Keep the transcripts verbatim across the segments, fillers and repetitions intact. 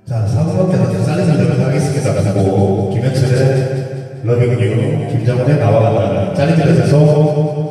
자, 삼 번째는 짤리들을 하겠습니다. 그리고 김현철의 러빙 유, 김정은의 나와 같다는 짤리들에서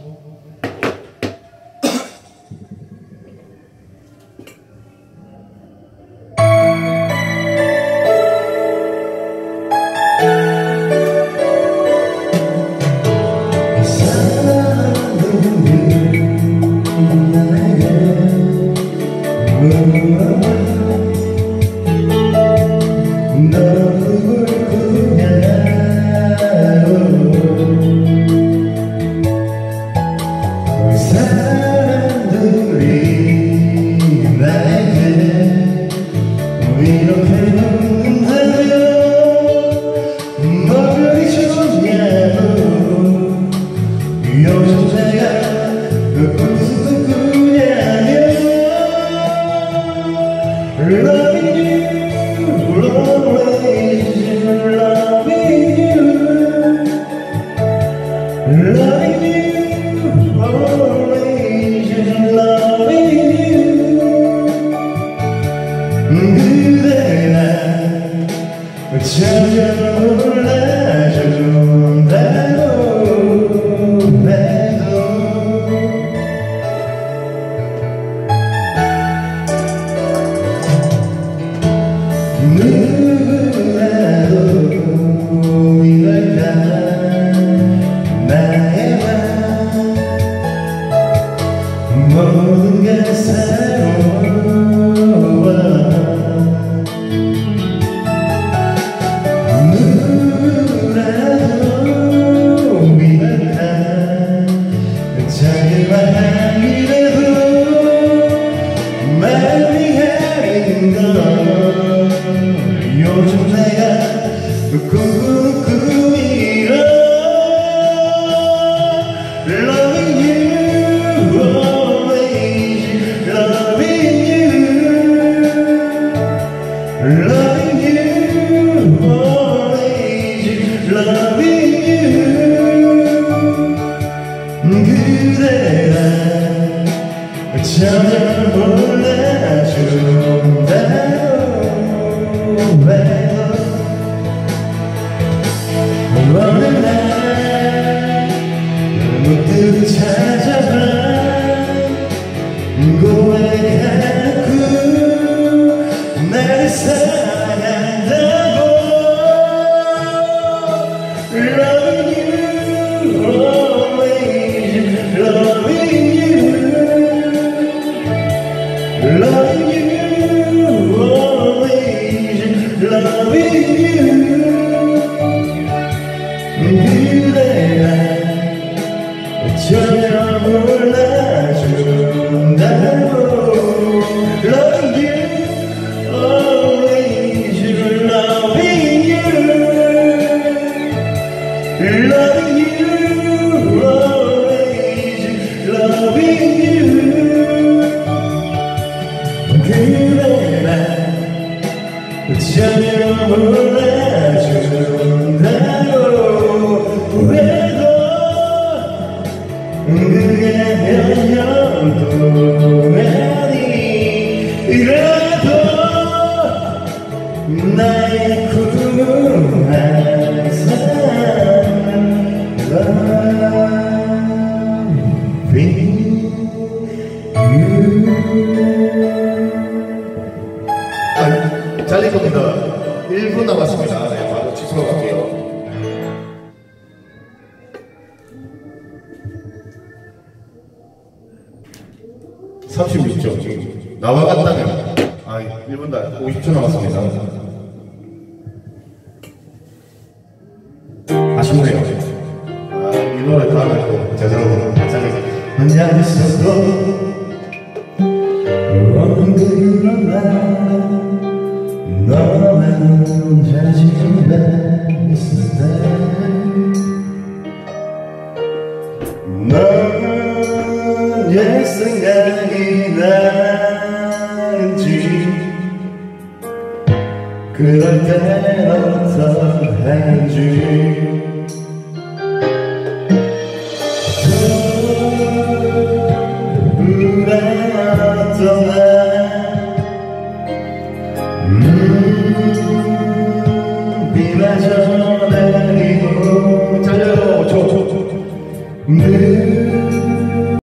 전혀 몰라준다해도 누구라도 이럴까 나의 맘 모든 게 새로워 요즘 내가 꾹꾹이라 Loving you always Loving you Loving you always Loving you 그대가 전혀 몰라준다해도 어느 날 문득 찾아봐 고백하고 나를 사랑한다고 Loving you always Loving you Loving you always Loving you 그대가 전혀 몰라준다해도 Loving you always Loving you Loving you always Loving you 그대가 전혀 몰라준다해도 왜도 그게 몇 년 동안이라도 나의 꿈은 항상 Loving you. 아, 잘릴 겁니다. 일 분 남았습니다. 네, 바로 취소로 갈게요. 삼십육 초 지금 나와 같다면 아 일 분 다 오십 초 남았습니다. 아쉽네요. 아, 이 노래 다음에 또 제대로 잘해서 혼자 있어도 없는 그런 날 너만 혼자 집에 있을 때 넌 옛 생각이 나는지 그럴 땐 어떡하는지 불안했던 날 음, 비마저 내리고 달려 초, 초, 초, 초. 늘